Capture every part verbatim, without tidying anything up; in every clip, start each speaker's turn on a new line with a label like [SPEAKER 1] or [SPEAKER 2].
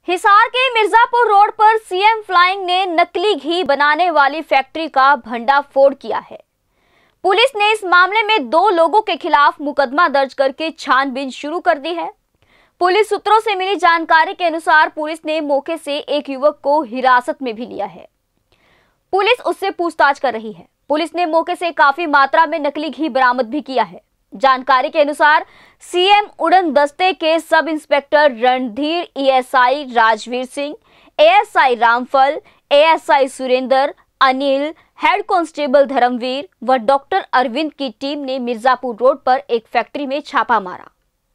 [SPEAKER 1] हिसार के मिर्जापुर रोड पर CM flying ने नकली घी बनाने वाली फैक्ट्री का भंडाफोड़ किया है। पुलिस ने इस मामले में दो लोगों के खिलाफ मुकदमा दर्ज करके छानबीन शुरू कर दी है। पुलिस सूत्रों से मिली जानकारी के अनुसार पुलिस ने मौके से एक युवक को हिरासत में भी लिया है। पुलिस उससे पूछताछ कर रही है। पुलिस ने मौके से काफी मात्रा में नकली घी बरामद भी किया है। जानकारी के अनुसार सीएम उड़न दस्ते के sub inspector Randhir, ASI Rajvir Singh, ASI Ramphal, ASI Surendra, Anil, head constable Dharamvir व डॉक्टर अरविंद की टीम ने मिर्जापुर रोड पर एक फैक्ट्री में छापा मारा।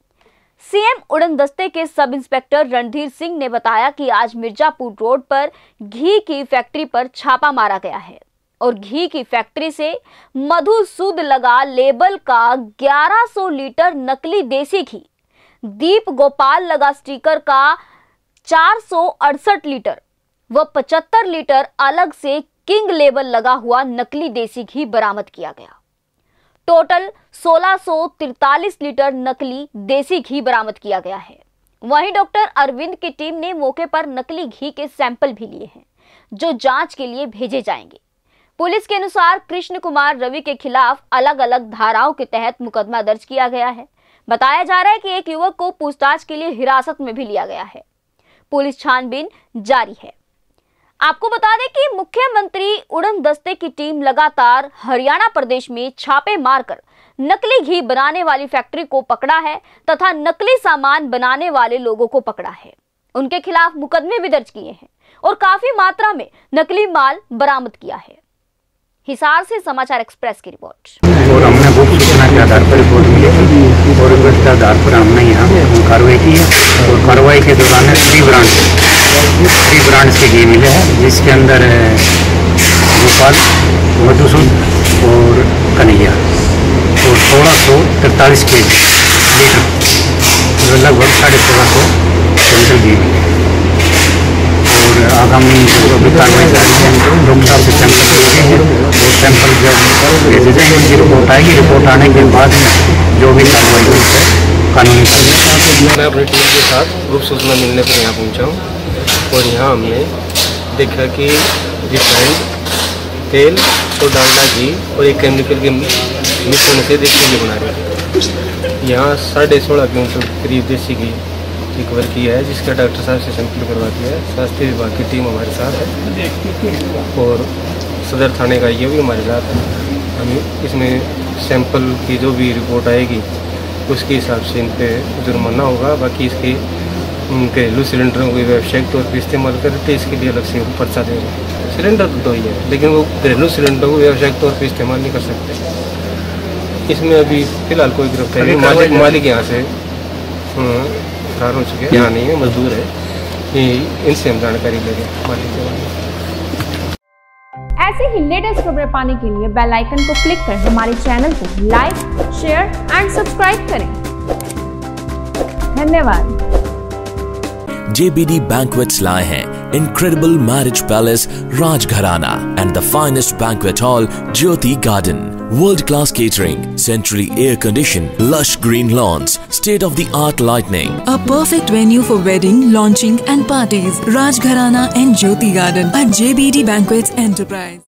[SPEAKER 1] सीएम उड़न दस्ते के सब इंस्पेक्टर रणधीर सिंह ने बताया कि आज मिर्जापुर रोड पर घी की फैक्ट्री पर छापा मारा गया है और घी की फैक्ट्री से मधु सूद लगा लेबल का ग्यारह सौ लीटर नकली देसी घी, दीप गोपाल लगा स्टिकर का चार सौ अड़सठ लीटर व पचहत्तर लीटर अलग से किंग लेबल लगा हुआ नकली देसी घी बरामद किया गया। टोटल सोलह सौ तिरतालीस लीटर नकली देसी घी बरामद किया गया है। वहीं डॉक्टर अरविंद की टीम ने मौके पर नकली घी के सैंपल भी लिए हैं, जो जांच के लिए भेजे जाएंगे। पुलिस के अनुसार कृष्ण कुमार रवि के खिलाफ अलग अलग धाराओं के तहत मुकदमा दर्ज किया गया है। बताया जा रहा है कि एक युवक को पूछताछ के लिए हिरासत में भी लिया गया है। पुलिस छानबीन जारी है। आपको बता दें कि मुख्यमंत्री उड़न दस्ते की टीम लगातार हरियाणा प्रदेश में छापे मारकर नकली घी बनाने वाली फैक्ट्री को पकड़ा है तथा नकली सामान बनाने वाले लोगों को पकड़ा है। उनके खिलाफ मुकदमे भी दर्ज किए हैं और काफी मात्रा में नकली माल बरामद किया है। हिसार से समाचार एक्सप्रेस की रिपोर्ट।
[SPEAKER 2] और हमने गुप्त सूचना के आधार पर रिपोर्ट मिली थी और उसके आधार पर हमने यहाँ कार्रवाई की है और कार्रवाई के दौरान थ्री ब्रांड थ्री ब्रांड्स के घी मिले हैं, जिसके अंदर गोपाल, मधुसूद और कन्हैया और सोलह सौ तिरतालीस के जी लीटर लगभग साढ़े सोलह सौ क्विंटल घी मिले और आगामी जो भी कार्रवाई जारी है डॉक्टर साहब से सैंपल लिए हैं वो सैंपल जब भेजे जाएंगे उनकी रिपोर्ट आएगी। रिपोर्ट आने के बाद में जो भी कार्रवाई हुई है कानूनी कार्रवाई।
[SPEAKER 3] मैं अपनी टीम के साथ गुप्त सूचना मिलने पर यहाँ पहुँचा हूँ और यहाँ हमने देखा कि रिफाइंड तेल और डालडा घी और एक केमिकल के मिश्रण से देसी घी बना रहे हैं। यहाँ साढ़े सोलह क्विंटल करीब देसी घी रिकवर किया है, जिसका डॉक्टर साहब से सैंपल करवा दिया है। स्वास्थ्य विभाग की टीम हमारे साथ है और सदर थाने का ये भी हमारे साथ है। हम इसमें सैंपल की जो भी रिपोर्ट आएगी उसके हिसाब से इन पर जुर्माना होगा। बाकी इसके घरेलू सिलेंडरों को व्यावसायिक तौर पर इस्तेमाल करते इसके लिए अलग से पर्चा दे रहे हैं। सिलेंडर तो दो ही है, लेकिन वो घरेलू सिलेंडर को व्यावसायिक तौर पर इस्तेमाल नहीं कर सकते। इसमें अभी फिलहाल कोई गिरफ्तारी मालिक मालिक यहाँ से फरार हो चुके हैं, यहाँ नहीं है, मजदूर है। इनसे हम जानकारी लेंगे मालिक के बारे में।
[SPEAKER 4] ऐसे ही लेटेस्ट खबरें पाने के लिए बेल आइकन को क्लिक कर हमारे चैनल को लाइक, शेयर एंड सब्सक्राइब करें। धन्यवाद।
[SPEAKER 5] J B D Banquets लाए हैं incredible marriage palace Rajgharana and the finest banquet hall Jyoti Garden. World-class catering, centrally air-conditioned, lush green lawns, state-of-the-art lighting.
[SPEAKER 6] A perfect venue for wedding, launching and parties. Rajgharana and Jyoti Garden at J B D Banquets Enterprise.